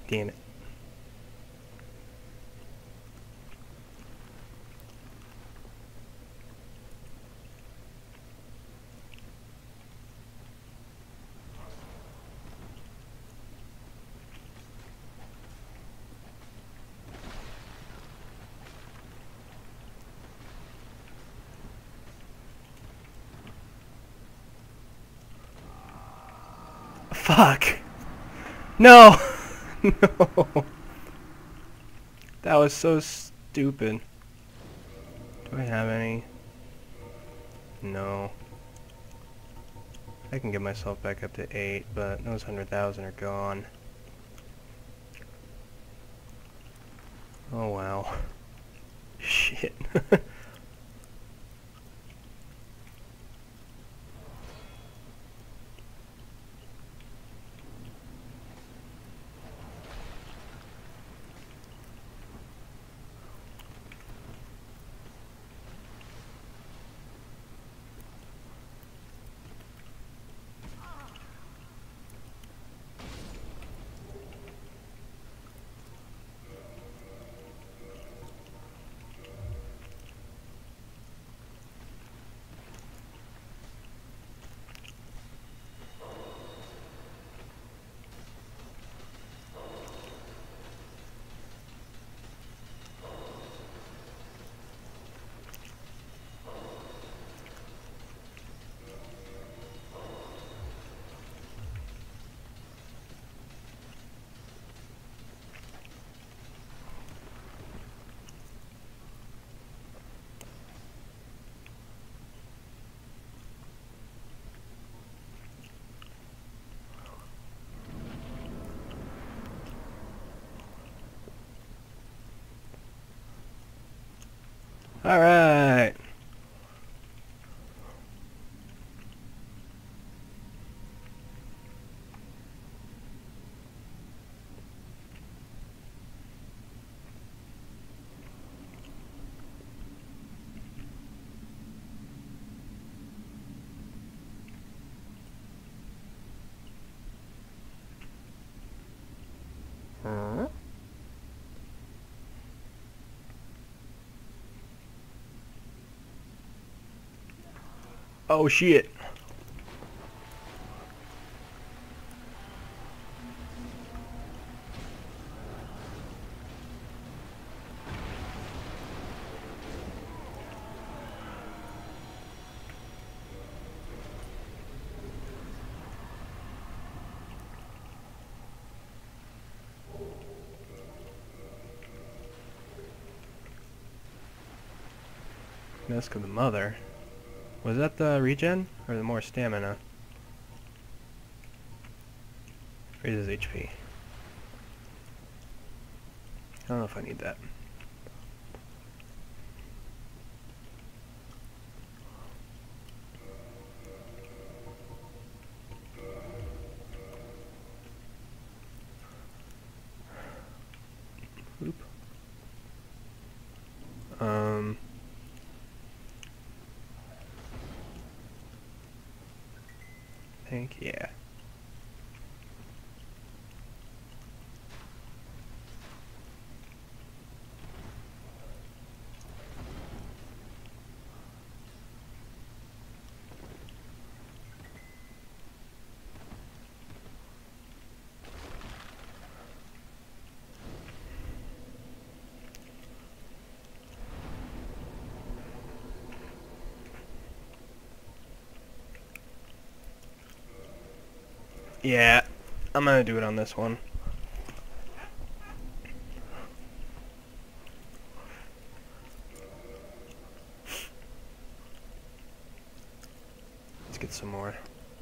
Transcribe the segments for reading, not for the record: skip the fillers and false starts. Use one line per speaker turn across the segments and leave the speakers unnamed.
Damn it. Fuck! No! No! That was so stupid. Do I have any? No. I can get myself back up to 8, but those 100,000 are gone. Oh wow. Shit. Alright. Huh? Oh shit. Mask of the Mother. Was that the regen? Or the more stamina? Raises HP. I don't know if I need that. Oop. I think, yeah. Yeah, I'm gonna do it on this one. Let's get some more.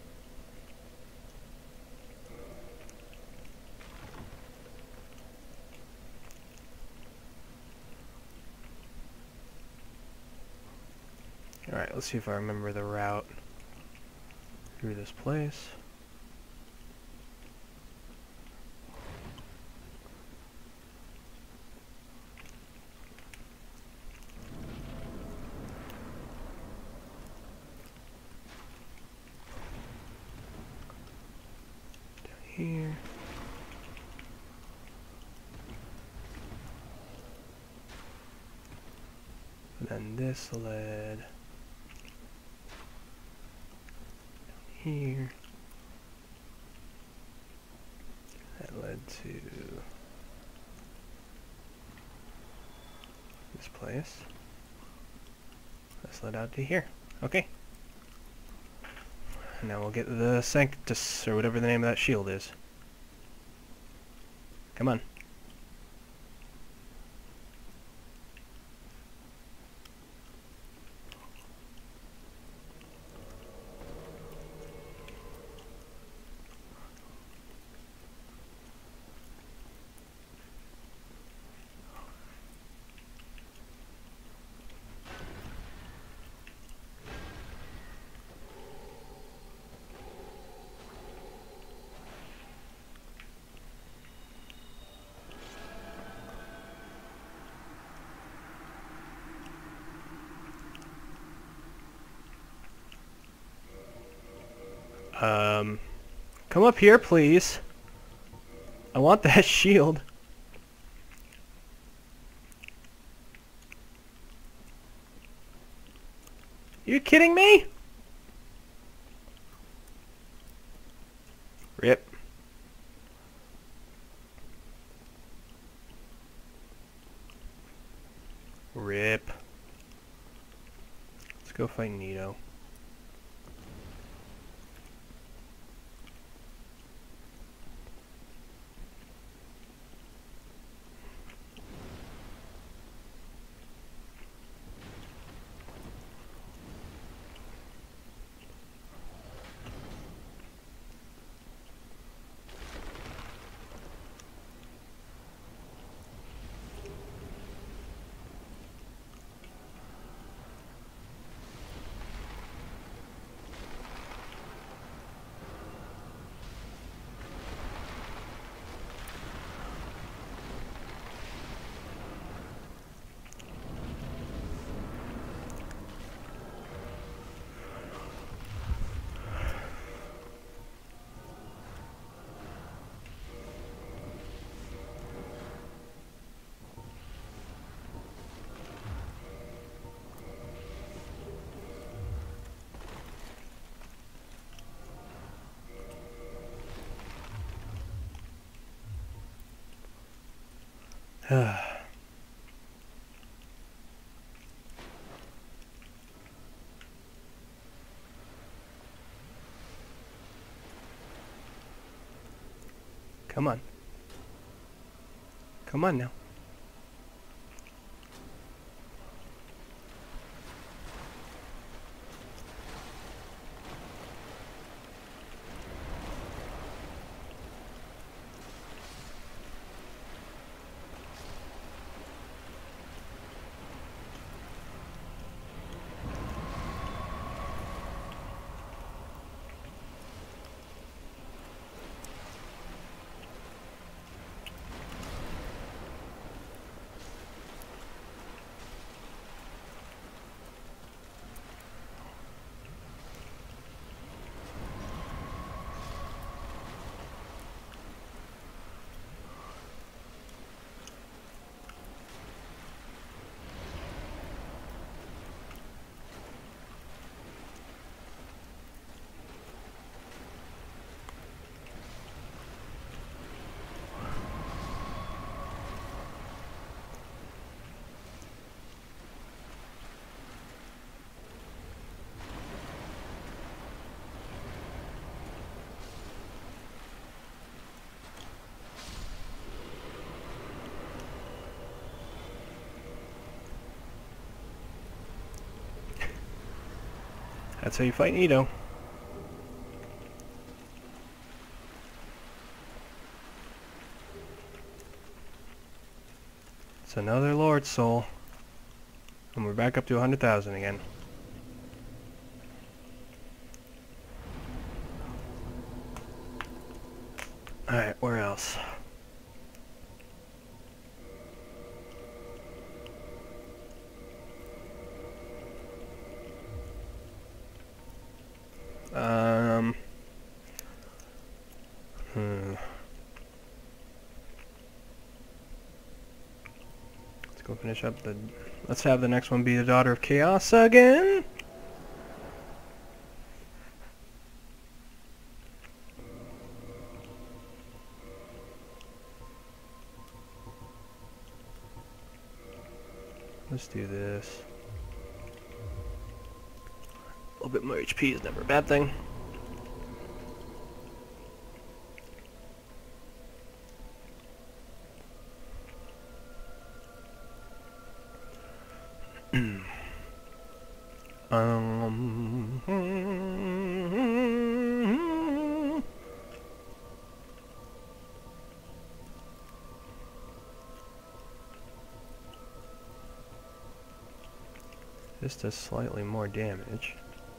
Alright, let's see if I remember the route through this place. Down here. And this led here. That led to this place. This led out to here. Okay. Now we'll get the Sanctus, or whatever the name of that shield is. Come on. Come up here, please. I want that shield. You kidding me? Rip. Rip. Let's go fight Nito. Come on. Come on now. That's how you fight Nito. It's another Lord Soul. And we're back up to 100,000 again. Alright, where else? Let's go finish up the... Let's have the next one be the Daughter of Chaos again! Let's do this. A little bit more HP is never a bad thing. This does slightly more damage.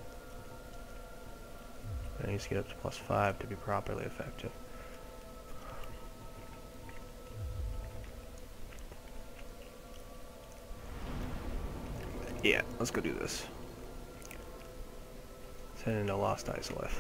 But it needs to get up to +5 to be properly effective. Yeah, let's go do this. Let's head into Lost Isolith.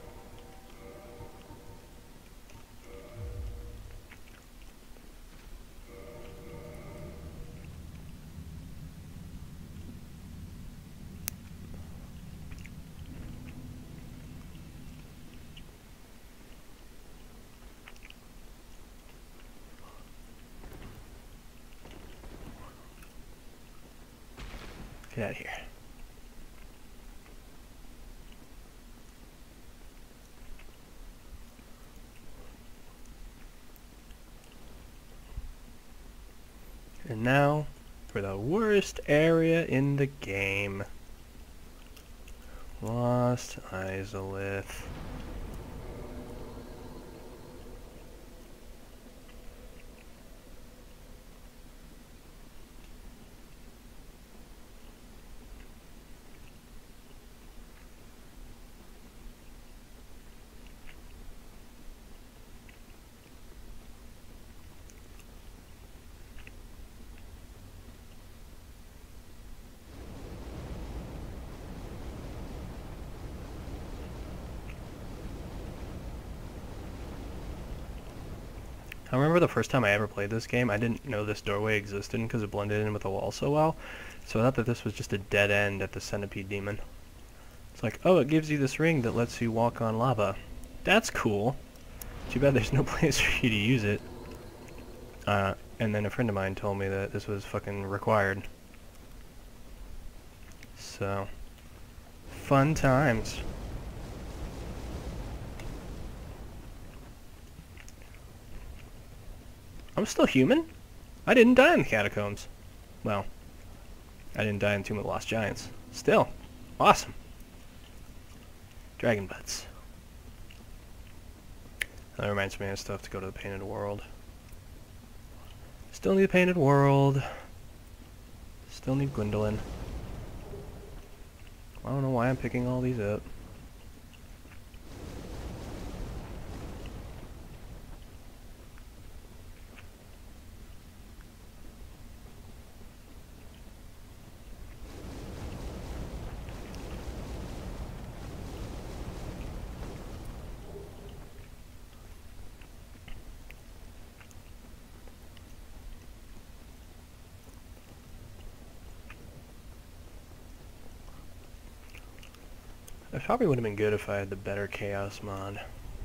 Get out of here. And now, for the worst area in the game. Lost Isolith. I remember the first time I ever played this game, I didn't know this doorway existed because it blended in with the wall so well. So I thought that this was just a dead end at the centipede demon. It's like, oh, it gives you this ring that lets you walk on lava. That's cool. Too bad there's no place for you to use it. And then a friend of mine told me that this was fucking required. So, fun times. I'm still human. I didn't die in the catacombs. Well, I didn't die in Tomb of the Lost Giants. Still, awesome. Dragon butts. That reminds me of stuff to go to the Painted World. Still need the Painted World. Still need Gwendolyn. I don't know why I'm picking all these up. It probably would have been good if I had the better Chaos mod.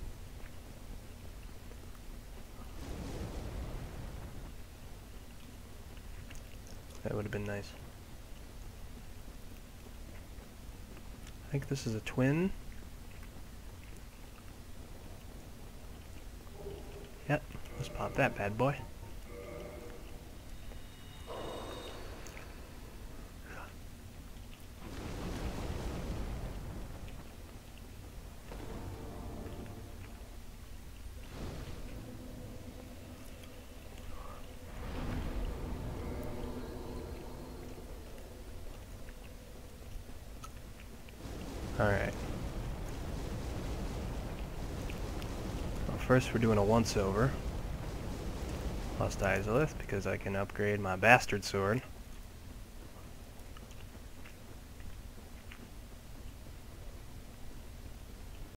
That would have been nice. I think this is a twin. Yep, let's pop that bad boy. Alright. Well, first we're doing a once-over. Lost Isolith, because I can upgrade my bastard sword.